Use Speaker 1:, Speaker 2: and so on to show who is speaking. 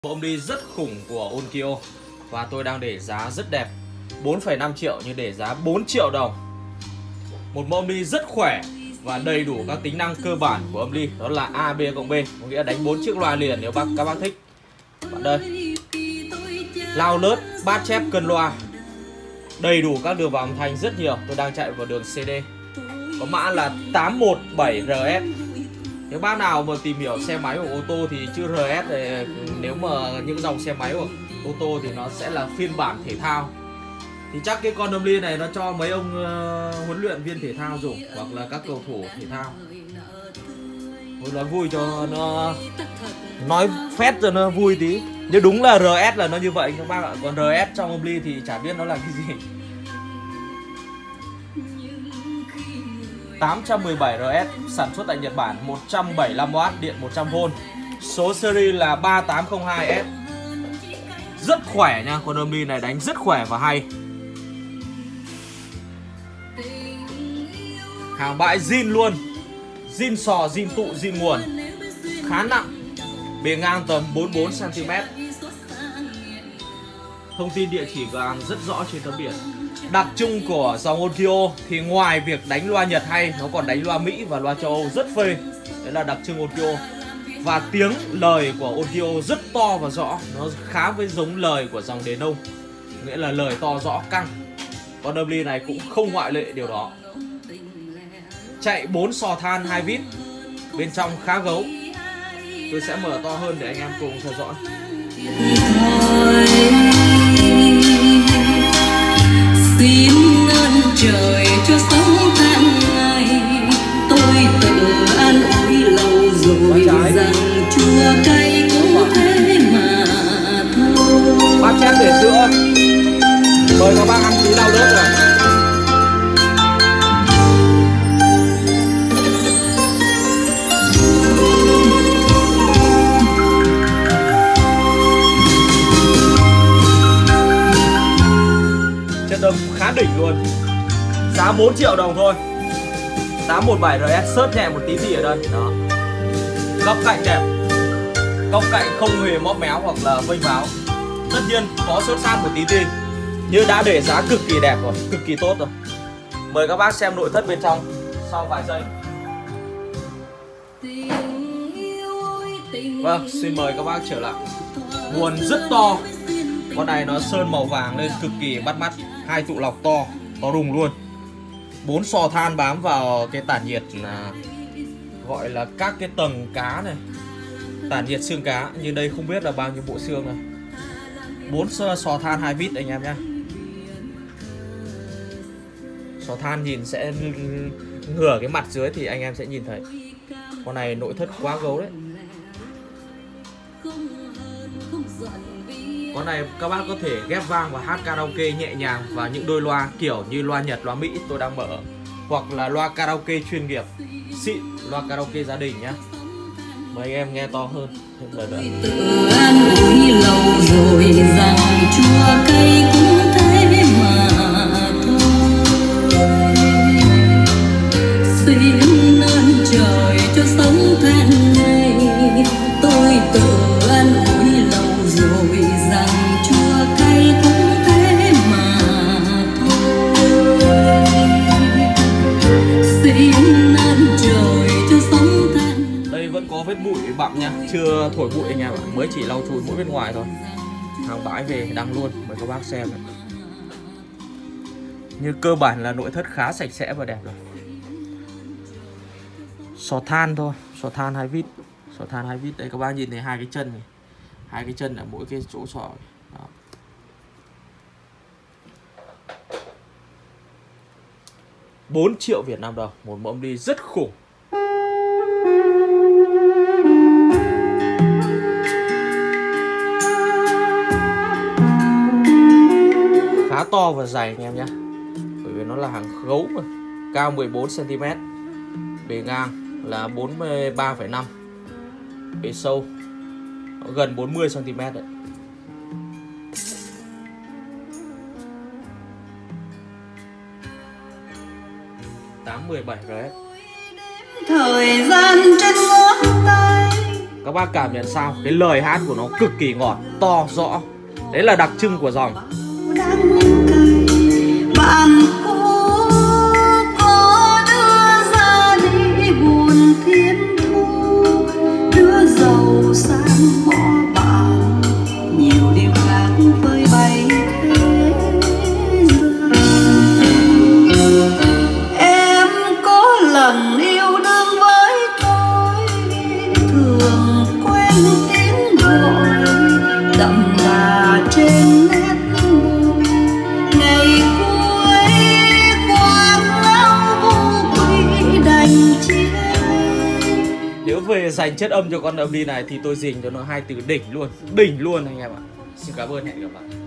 Speaker 1: Bộ âm ly rất khủng của Onkyo và tôi đang để giá rất đẹp, 4,5 triệu nhưng để giá 4 triệu đồng. Một mẫu âm ly rất khỏe và đầy đủ các tính năng cơ bản của âm ly, đó là A, B cộng B, có nghĩa là đánh 4 chiếc loa liền nếu các bác thích. Bạn đây, lao lớt, bát chép, cân loa, đầy đủ các đường vào âm thanh rất nhiều. Tôi đang chạy vào đường CD, có mã là 817RS. Nếu bác nào mà tìm hiểu xe máy hoặc ô tô thì chữ RS này, nếu mà những dòng xe máy hoặc ô tô thì nó sẽ là phiên bản thể thao. Thì chắc cái con âm ly này nó cho mấy ông huấn luyện viên thể thao dùng hoặc là các cầu thủ thể thao. Tôi nói vui cho nó, nói phét cho nó vui tí. Nhưng đúng là RS là nó như vậy các bác ạ. Còn RS trong âm ly thì chả biết nó là cái gì. 817RS sản xuất tại Nhật Bản, 175W, điện 100V. Số series là 3802S. Rất khỏe nha, con âm ly này đánh rất khỏe và hay. Hàng bãi zin luôn, zin sò, zin tụ, zin nguồn. Khá nặng, bề ngang tầm 44cm. Thông tin địa chỉ cửa hàng rất rõ trên tấm biển. Đặc trưng của dòng Onkyo thì ngoài việc đánh loa Nhật hay, nó còn đánh loa Mỹ và loa châu Âu rất phê. Đấy là đặc trưng Onkyo. Và tiếng lời của Onkyo rất to và rõ, nó khá với giống lời của dòng đền ông, nghĩa là lời to rõ căng. Con âm ly này cũng không ngoại lệ điều đó. Chạy 4 sò than 2 vít, bên trong khá gấu. Tôi sẽ mở to hơn để anh em cùng theo dõi.
Speaker 2: Xin ơn trời cho sống tháng ngày, tôi tự an ủi lâu rồi rằng chua cay cũng thế mà thôi.
Speaker 1: Bác chép để sữa, mời các bác ăn tí đau đớt rồi. Âm khá đỉnh luôn. Giá 4 triệu đồng thôi. 817RS, sớt nhẹ một tí gì ở đây. Đó. Góc cạnh đẹp. Góc cạnh không hề móp méo hoặc là vênh váo. Tất nhiên có sớt sát một tí tin, nhưng đã để giá cực kỳ đẹp rồi, cực kỳ tốt rồi. Mời các bác xem nội thất bên trong sau vài giây. Vâng, xin mời các bác trở lại. Nguồn rất to. Con này nó sơn màu vàng lên cực kỳ bắt mắt. 2 tụ lọc to, to rùng luôn. 4 sò than bám vào cái tản nhiệt, là gọi là các cái tầng cá này, tản nhiệt xương cá. Như đây không biết là bao nhiêu bộ xương này. 4 sò than 2 vít anh em nhé. Sò than nhìn sẽ ngửa cái mặt dưới thì anh em sẽ nhìn thấy. Con này nội thất quá gấu đấy. Con này các bác có thể ghép vang và hát karaoke nhẹ nhàng và những đôi loa kiểu như loa Nhật, loa Mỹ tôi đang mở, hoặc là loa karaoke chuyên nghiệp xịn, loa karaoke gia đình nhá. Mời anh em nghe to hơn.
Speaker 2: Tự an ủi lâu rồi rằng chua cay cũng thế mà thôi. Xin ơn trời cho sống tháng ngày, tôi tự an ủi lâu rồi rằng chua cay cũng thế mà thôi. Xin ơn trời cho sống tháng.
Speaker 1: Đây vẫn có vết bụi bặm nha, chưa thổi bụi anh em ạ, mới chỉ lau chùi mỗi bên ngoài thôi. Hàng bãi về đăng luôn, mời các bác xem này. Như cơ bản là nội thất khá sạch sẽ và đẹp rồi. Sò than thôi, sò than 2 vít. Sò than 2 vít, đây các bác nhìn thấy hai cái chân này. Hai cái chân ở mỗi cái chỗ sò. Đó. $4 triệu Việt Nam đồng, một mẫu âm ly rất khủng. Khá to và dày anh em nhé, bởi vì nó là hàng gấu mà. Cao 14cm, bề ngang là 43,5, bề sâu gần 40cm đấy. $817RS.
Speaker 2: Thời gian trên ngón tay
Speaker 1: Các bác cảm nhận sao? Cái lời hát của nó cực kỳ ngọt, to, rõ. Đấy là đặc trưng của dòng.
Speaker 2: Bạn có đưa ra đi buồn thiên thu, đưa giàu sang mõ bạn, nhiều điều khác với bay thế gian. Em có lần yêu đương với tôi, thường quên tiếng gọi đậm đà trên nét môi. Ngày cuối quang lao vô quy đành chia.
Speaker 1: Nếu về dành chất âm cho con âm ly này thì tôi dành cho nó 2 từ đỉnh luôn. Đỉnh luôn anh em ạ. Xin cảm ơn, hẹn gặp lại.